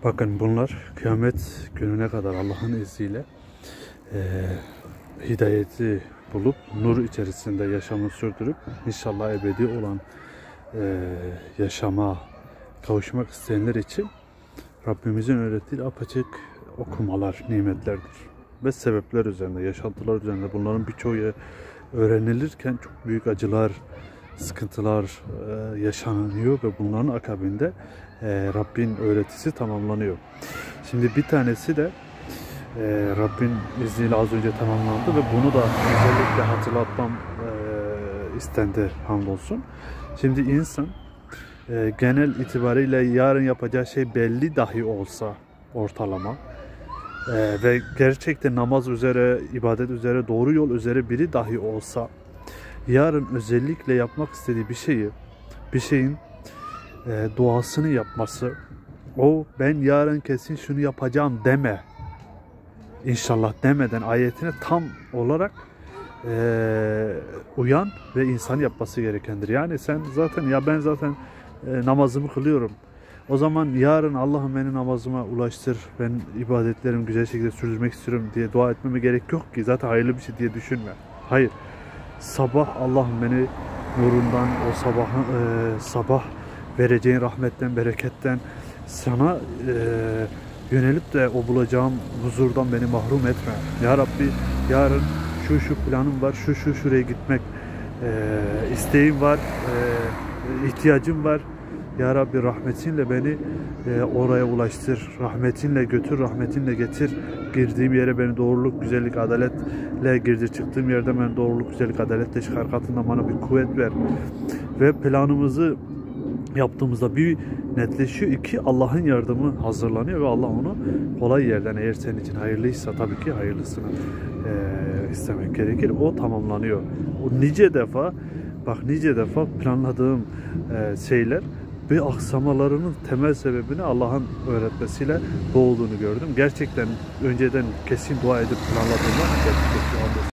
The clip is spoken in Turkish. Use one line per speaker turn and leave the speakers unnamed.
Bakın bunlar kıyamet gününe kadar Allah'ın izniyle hidayeti bulup nur içerisinde yaşamı sürdürüp inşallah ebedi olan yaşama kavuşmak isteyenler için Rabbimizin öğrettiği apaçık okumalar, nimetlerdir. Ve sebepler üzerinde, yaşantılar üzerinde bunların birçoğu öğrenilirken çok büyük acılar, sıkıntılar yaşanıyor ve bunların akabinde Rabbin öğretisi tamamlanıyor. Şimdi bir tanesi de Rabbin izniyle az önce tamamlandı ve bunu da özellikle hatırlatmam istendi hamdolsun. Şimdi insan genel itibariyle yarın yapacağı şey belli dahi olsa ortalama ve gerçekten namaz üzere, ibadet üzere, doğru yol üzere biri dahi olsa yarın özellikle yapmak istediği bir şeyin duasını yapması, o ben yarın kesin şunu yapacağım deme, İnşallah demeden ayetine tam olarak uyan ve insan yapması gerekendir. Yani sen zaten ben zaten namazımı kılıyorum. O zaman yarın Allah'ım beni namazıma ulaştır, ben ibadetlerimi güzel şekilde sürdürmek istiyorum diye dua etmeme gerek yok ki. Zaten hayırlı bir şey diye düşünme. Hayır. Sabah Allah'ım beni nurundan, o sabah vereceğin rahmetten, bereketten sana yönelip de o bulacağım huzurdan beni mahrum etme. Ya Rabbi yarın şu planım var, şuraya gitmek isteğim var, ihtiyacım var. Ya Rabbi rahmetinle beni oraya ulaştır, rahmetinle götür, rahmetinle getir. Girdiğim yere beni doğruluk, güzellik, adaletle girdir. Çıktığım yerde beni doğruluk, güzellik, adaletle çıkar. Katında bana bir kuvvet ver. Ve planımızı yaptığımızda bir netleşiyor, iki Allah'ın yardımı hazırlanıyor ve Allah onu kolay yerden, eğer senin için hayırlıysa tabii ki hayırlısını istemek gerekir. O tamamlanıyor. O nice defa planladığım şeyler ve aksamalarının temel sebebini Allah'ın öğretmesiyle doğduğunu gördüm. Gerçekten önceden kesin dua edip planladığımda